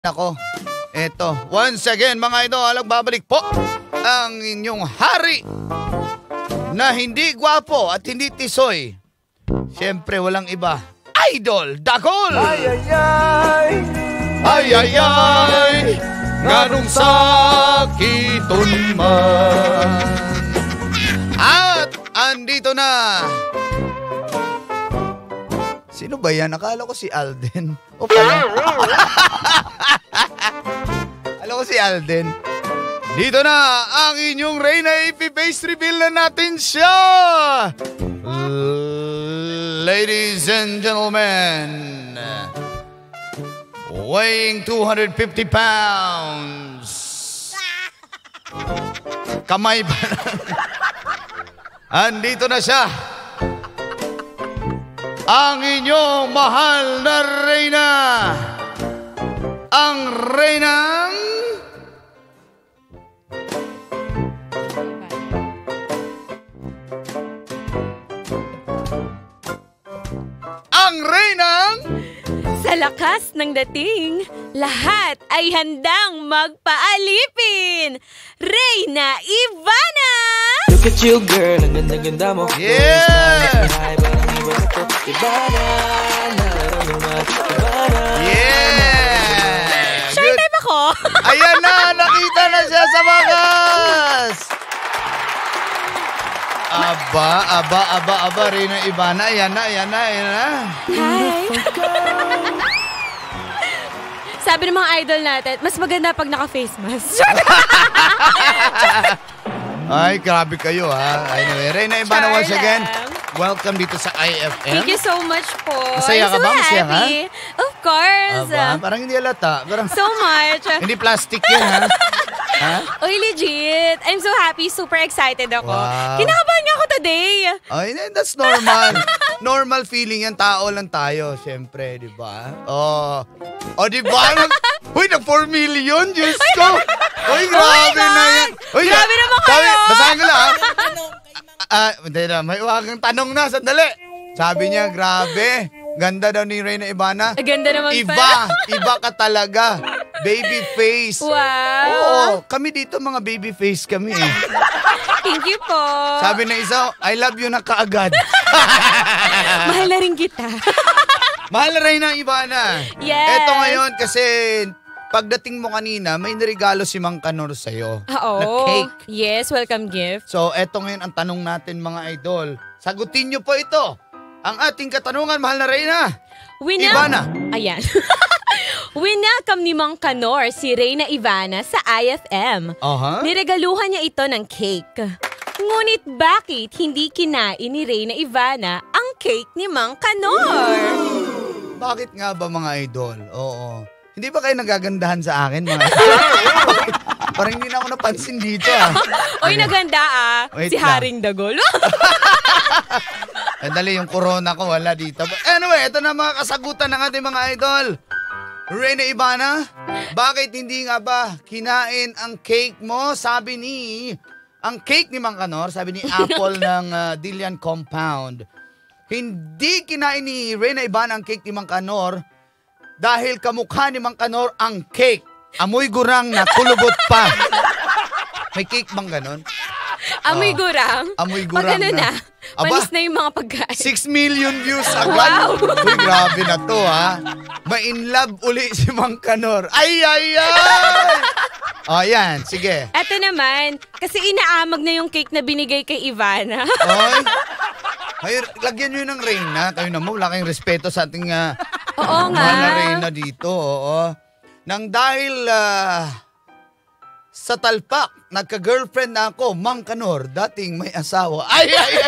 Nako, eto, once again mga idol, babalik po ang inyong hari na hindi gwapo at hindi tisoy. Siyempre walang iba, Idol Dagol! Ay, ay, ay! Ay, ay, ay! Ganong sakiton man. At andito na. Sino ba yan? Akala ko si Alden. O pala. Akala ko si Alden. Dito na ang inyong Reyna Ipi-face reveal na natin siya. Ladies and gentlemen, weighing 250 pounds. Kamay pa lang. Andito na siya. Ang inyong mahal na Reyna. Ang Reynang... Ang Reynang... Sa lakas ng dating, lahat ay handang magpaalipin. Reyna Ivana! Look at you, girl. Ang ganda-ganda mo. Yeah! Yeah! Shy type ako. Ayan na! Nakita na siya sa wakas! Aba, Reyna Ivana. Ayan na. Hi! Sabi ng mga idol natin, mas maganda pag naka-face mask. Ay, grabe kayo ha. Anyway, Reyna Ivana once again, welcome dito sa IFM. Thank you so much po. Masaya ka ba? Masaya ka? Happy. Of course. Aba, parang hindi halata. Parang So much. hindi plastic yun ha. Ha? Uy, legit. I'm so happy. Super excited ako. Wow. Kinakabahan nga ako today. Ay, that's normal. Normal feeling yan. Tao lang tayo, syempre, di ba? Oh, di ba? Uy, nag 4 million, Diyos ko. Uy, grabe na yan. Uy, grabe naman kayo. Basahin ko lang. Hindi na, may uwagang tanong na. Sandali. Sabi niya, grabe. Ganda daw ni Reyna Ivana. Ganda naman Iba ka talaga. Baby face. Wow. Oo, kami dito mga baby face kami eh. Thank you po. Sabi na isa, I love you na kaagad. Mahal na rin kita. Mahal na Reyna Ivana. Yes. Eto ngayon kasi pagdating mo kanina, may nirigalo si Mang Kanor sa'yo. Oo. Na cake. Yes, welcome gift. So eto ngayon ang tanong natin mga idol. Sagutin niyo po ito. Ang ating katanungan, mahal na Reyna. Ivana. Ayan. Winelcome ni Mang Kanor si Reyna Ivana sa IFM. Niregaluhan niya ito ng cake. Ngunit bakit hindi kinain ni Reyna Ivana ang cake ni Mang Kanor? Bakit nga ba mga idol? Oo. Hindi ba kayo nagagandahan sa akin mga idol? Parang hindi na ako napansin dito ah. Oy, naganda ah. Wait Si lang. Haring Dagol. Dali, yung corona ko wala dito. But anyway, ito na mga kasagutan ng ating mga idol. Reyna Ivana, bakit hindi nga ba kinain ang cake mo? Sabi ni, ang cake ni Mang Kanor, sabi ni Apple ng Dilian Compound. Hindi kinain ni Reyna Ivana ang cake ni Mang Kanor dahil kamukha ni Mang Kanor ang cake. Amoy gurang na kulubot pa. May cake bang ganon? Amoy gurang. Amoy gurang Pag ano na, Aba, manis na yung mga pagkain. 6 million views agad. Wow. Uy, grabe na to ha. Ma-in love uli si Mang Kanor. Ay! O, yan. Sige. Eto naman, kasi inaamag na yung cake na binigay kay Ivana. Ay, lagyan nyo ng Reyna. Kayo naman, wala kayong respeto sa ating Oo nga. mahal na Reyna dito. Oo. Nang dahil sa talpak, nagka-girlfriend na ako, Mang Kanor, dating may asawa. Ay!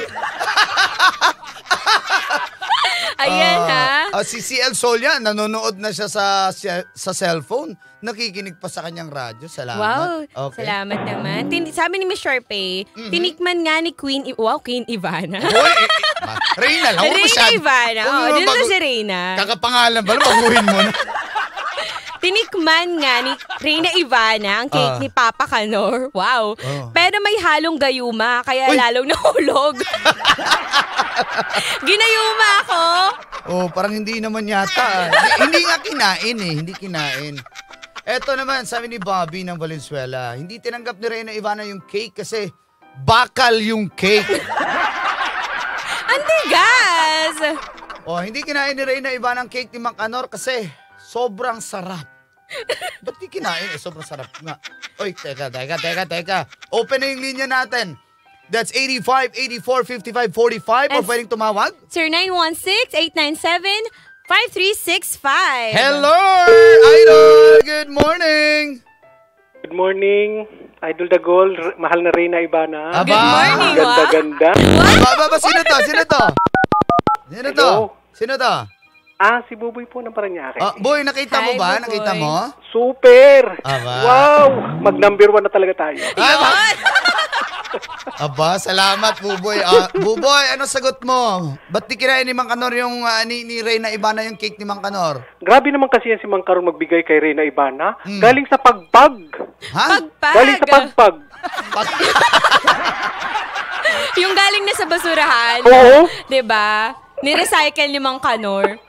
Ayan ha. Si CL Solia, nanonood na siya sa cellphone. Nakikinig pa sa kanyang radyo. Salamat. Wow, Okay. salamat naman. Sabi ni Miss Sharpay, tinikman nga ni Queen Ivana. Uy, Reyna lang. Reyna Ivana. Dito na si Reyna. Kakapangalan ba? Baguhin mo na. Tinikman nga ni Reyna Ivana ang cake ni Papa Kanor. Wow. Pero may halong gayuma, kaya lalong nahulog. Ginayuma ako. Oh, parang hindi naman yata. Hindi nga kinain eh. Hindi kinain. Eto naman, sabi ni Bobby ng Valenzuela, hindi tinanggap ni Reyna Ivana yung cake kasi bakal yung cake. Antigas! Hindi kinain ni Reyna Ivana ang cake ni Mang Kanor kasi sobrang sarap. Ba't di kinain? Sobrang sarap nga. Oy, teka. Open na yung linya natin. That's 85, 84, 55, 45 o pwedeng tumawag? Sir 916-897-5365. Hello, Idol! Good morning! Good morning, Idol Dagol, mahal na Reyna Ivana. Aba. Good morning, Ganda-ganda. Baba, sino to? Sino to? Si Buboy po ng Paranaque. Boy, nakita mo Hi, ba? Buboy. Nakita mo? Super! Aba. Wow! Mag-number 1 na talaga tayo. Aba, salamat, Buboy. Buboy, ano sagot mo? Ba't di kinain ni Mang Kanor yung ni Reyna Ivana yung cake ni Mang Kanor? Grabe naman kasi yan si Mang Karong magbigay kay Reyna Ivana. Galing sa pagpag. Ha? Galing sa pagpag. Yung galing na sa basurahan. Oo. Diba? Ni-recycle ni Mang Kanor.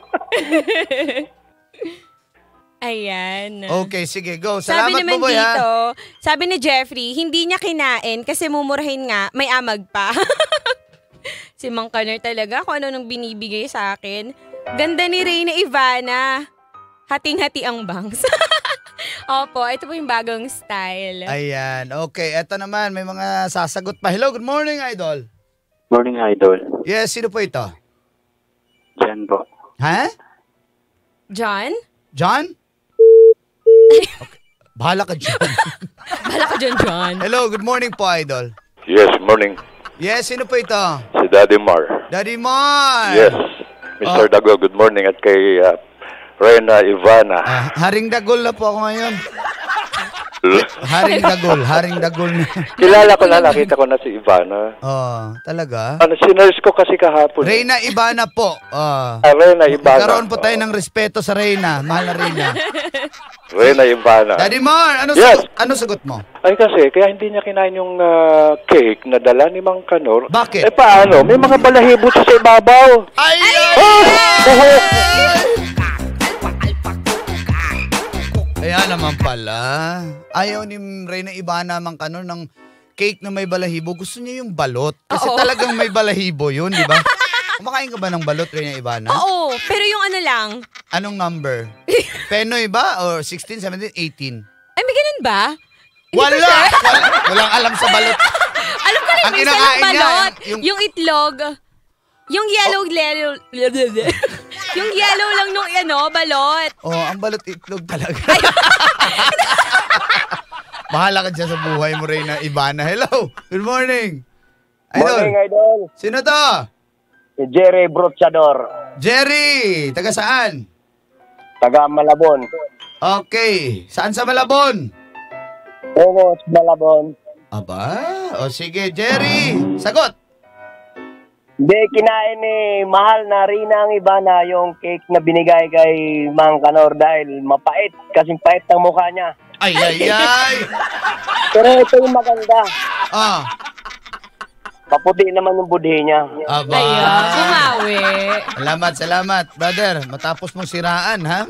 Ayan. Okay, sige, go. Sabi Salamat, naman Buboy, dito, ha? sabi ni Jeffrey, hindi niya kinain kasi mumurahin nga, may amag pa. Si Mang Kanor talaga, kung ano nung binibigay sa akin. Ganda ni Reyna Ivana. Hating-hati ang bangs. Opo, ito po yung bagong style. Ayan, okay. Eto naman, may mga sasagot pa. Hello, good morning, Idol. Morning, Idol. Yes, sino po ito? Jen po. Ha? John? John? Okay. Bahala ka, John. Bahala ka dyan, John. Hello, good morning po, Idol. Yes, morning. Yes, sino po ito? Si Daddy Mar. Daddy Mar! Yes. Mr. Dago, good morning. At kay Reyna Ivana. Haring Dagol na po ako ngayon. Haring Dagol na. Kilala ko na, nakita ko na si Ivana. Talaga? Sinerge ko kasi kahapon. Reyna Ivana po. Reyna Ivana. Karoon po tayo ng respeto sa Reyna. Mahal na Reyna. Reyna Ivana. Daddy Mar, Yes. ano sagot mo? Ay kasi, kaya hindi niya kinain yung cake na dala ni Mang Kanor. Bakit? Paano? May mga balahibo sa ibabaw. Ay! Kaya naman pala. Ayaw ni Reyna Ivana Mang Kanor ng cake na may balahibo. Gusto niya yung balot. Kasi talagang may balahibo yun, di ba? Kumakain ka ba ng balot, Reyna Ivana? Oo, pero yung ano lang. Anong number? Penoy ba? Or 16, 17, 18? Ay, may ganun ba? Walang alam sa balot. Alam ko rin, Ang may isa kinakain lang niya, balot. yung- Yung itlog. Yung yellow, yung yellow lang nung balot. Ang balot itlog talaga. Bahala ka dyan sa buhay mo, Reyna Ivana. Hello, good morning. Morning, Idol. Sino to? Si Jerry Brochador, Jerry, taga saan? taga Malabon. Okay, saan sa Malabon? Tungos, Malabon. Aba, sige, Jerry, sagot. Hindi kinain ni mahal na Reyna Ivana yung cake na binigay kay Mang Kanor dahil mapait. Kasing pait ng mukha niya. Ay. Pero ito yung maganda. Paputi naman yung budhi niya. Aba. Ayun, kumawi. Salamat, brother. Matapos mong siraan, ha?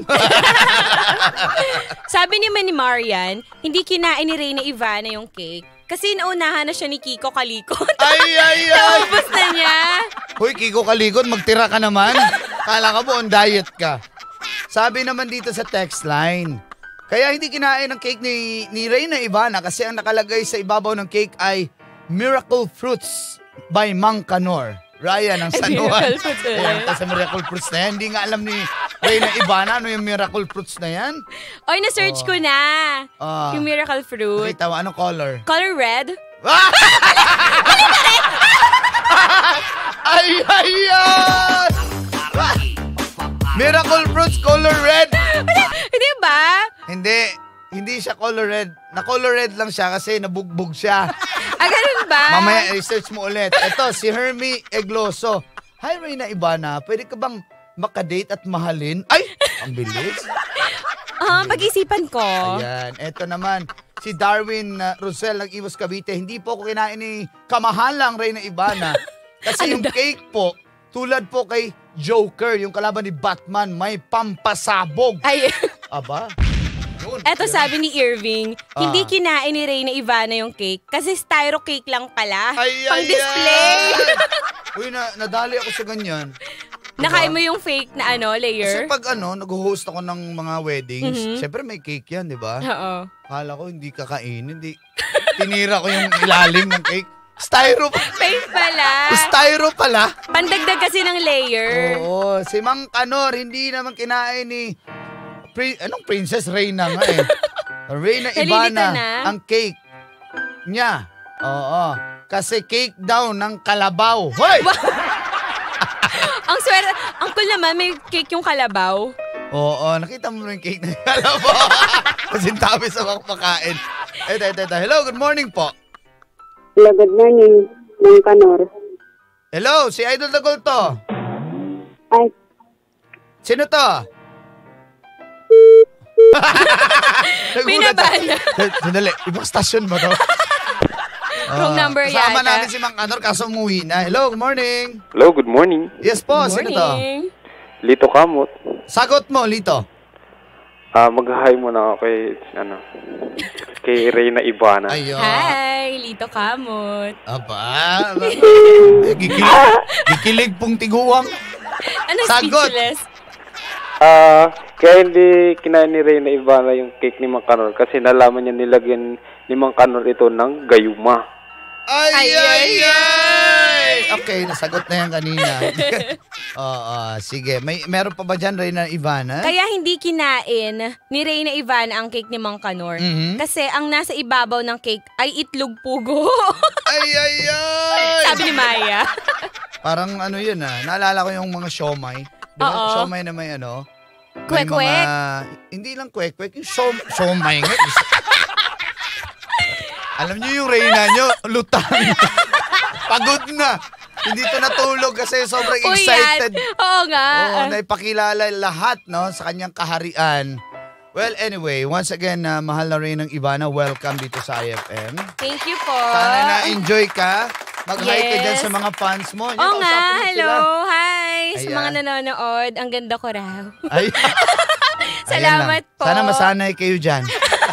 Sabi naman ni Marian, hindi kinain ni Reyna Ivana yung cake. Kasi naunahan na siya ni Kiko Kalikot. Ay. Naubos na niya. Hoy, Kiko Kalikot, magtira ka naman. Kala ka po on diet ka. Sabi naman dito sa text line, kaya hindi kinain ang cake ni Reyna Ivana kasi ang nakalagay sa ibabaw ng cake ay Miracle Fruits by Mang Kanor. Ryan ng San Juan. Miracle Fruits, Ito sa Miracle Fruits na yan. Hindi nga alam ni Reyna Ivana ano yung Miracle Fruits na yan. Oy, na-search ko na. Yung Miracle Fruit. Nakita mo, anong color? Color red? Ay! Miracle Fruits color red. Hindi ba? Hindi siya color red. Na-color red lang siya kasi nabugbog siya. Ganun ba? Mamaya, research mo ulit. Ito, si Hermie Egloso. Hi, Reyna Ivana. Pwede ka bang makadate at mahalin? Ay! Ang bilis. Pag-isipan ko. Ayan. Ito naman, si Darwin Rosel ng Iwas Cavite. Hindi po ako kinain ni kamahalang Reyna Ivana. Kasi yung cake po, tulad po kay Joker, yung kalaban ni Batman, may pampasabog. Ay. Aba. Yun. Eto sabi ni Irving, hindi kinain ni Reyna Ivana yung cake kasi styro cake lang pala. Pang display. Uy, nadali ako sa ganyan. Nakain mo yung fake na layer? Kasi pag nag-host ako ng mga weddings, syempre may cake yan, di ba? Oo. Kala ko hindi kakainin, tinira ko yung ilalim ng cake. Styro pa. Fake pala. Styro pala. Pandagdag kasi ng layer. Oo, si Mang Kanor, hindi naman kinain ni Princess Reyna nga eh. Reyna Ivana, ang cake niya. Oo, kasi cake daw ng kalabaw. Hoy! Ang swerte, ang cool naman, may cake yung kalabaw. Oo, nakita mo yung cake ng kalabaw. Kasintabi sa makakain. Ito. Hello, good morning po. Hello, good morning, Mang Kanor. Hello, si Idol Dagol to. Ay. Sino to? Pinabala. Sandali, ibang stasyon ba to? Wrong number yata. Kasama namin si Mang Kanor kaso umuwi na. Hello, good morning. Hello, good morning. Yes po, Good sino to? morning. Lito Kamot. Sagot mo, Lito. Mag-hi muna ako kay Reyna Ivana. Ayun. Hi, Lito Kamot. Aba. Gikilig pong tiguang. Ano Sagot. speechless? Kaya hindi kinain ni Reyna Ivana yung cake ni Mang Kanor kasi nalaman niya nilagyan ni Mang Kanor ito ng gayuma. Ay! Okay, nasagot na yan kanina. Oo, sige. Meron pa ba dyan, Reyna Ivana? Kaya hindi kinain ni Reyna Ivana ang cake ni Mang Kanor. Kasi ang nasa ibabaw ng cake ay itlog pugo. Ay! Sabi ni Maya. Parang yun naalala ko yung mga siomay. Diba? Oo. Siomay na may Kwek-kwek. Hindi lang kwek-kwek, yung siomay nga. Alam niyo yung Reyna nyo, lutang. Pagod na. Hindi to natulog kasi sobrang excited. Oo nga. Oo, naipakilala lahat sa kanyang kaharian. Well, anyway, once again, mahal na Reyna Ivana, welcome dito sa IFM. Thank you po. Sana na-enjoy ka. Mag-hi ka dyan Yes. sa mga fans mo. Oo nga, Kausapin mo hello. sila. Hi. Sa Ayan. mga nanonood, ang ganda ko raw. Ay. Salamat Ayan lang. po. Sana masanay kayo dyan.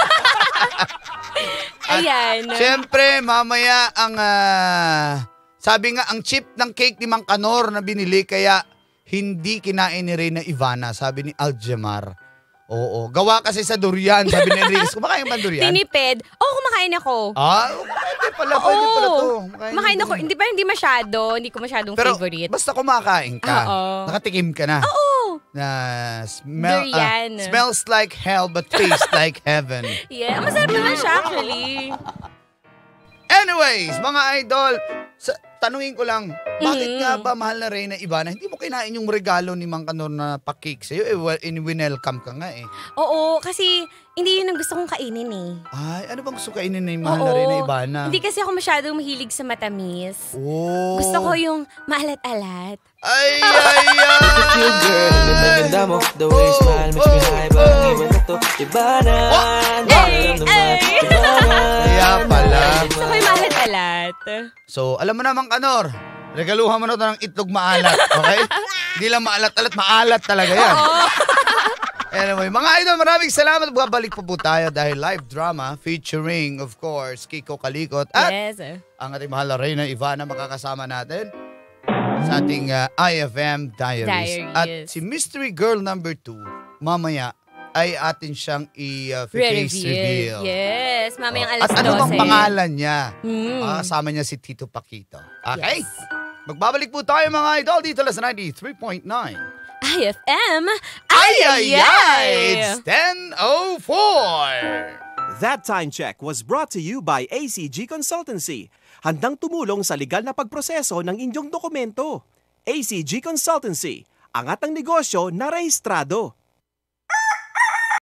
Ayan. Siyempre, mamaya sabi nga, ang chip ng cake ni Mang Kanor na binili kaya hindi kinain ni Reyna Ivana, sabi ni Aljamar. Oo, gawa kasi sa durian, sabi ni Enriquez. Kumakain ba durian? Tinipid. Kumakain ako. Pwede pala to. Kumakain ako. Hindi masyado. Hindi ko masyadong Pero favorite. basta kumakain ka, Oo. nakatikim ka na. Oo. Na Durian. smells like hell but tastes like heaven. Yeah, masarap naman siya actually. Anyways, mga idol, tanungin ko lang, bakit nga ba mahal na Reyna Ivana, hindi mo kinain yung regalo ni Mang Kanor na pa-cake sa'yo? Winelcome ka nga eh. Oo, kasi hindi yun ang gusto kong kainin eh. Ay, ano bang gusto kainin ni mahal na Reyna Ivana? Hindi kasi ako masyadong mahilig sa matamis. Oh. Gusto ko yung maalat-alat. Ay! Look at you, girl. Ang ganda mo. The way you smile makes me high. Parang iba na to. Ivana. Kaya pala. Gusto ko yung maalat-alat. So, alam mo naman, Kanor, regaluhan mo na ito ng itlog maalat, okay? Hindi lang maalat-alat, maalat talaga yan. Anyway, mga idol, maraming salamat. Babalik po tayo dahil live drama featuring, of course, Kiko Kalikot at Yes. ang ating mahal na Reyna Ivana makakasama natin sa ating IFM Diaries. At si Mystery Girl number 2, mamaya ay atin siyang i-face reveal. Yes, mamayang alas 12. At ano bang pangalan niya? Mm. Kasama niya si Tito Paquito. Okay? Yes. Magbabalik po tayo mga idol dito sa 93.9. IFM. Ay! It's 10:04. That time check was brought to you by ACG Consultancy. Handang tumulong sa legal na pagproseso ng inyong dokumento. ACG Consultancy, angat ang negosyo na rehistrado.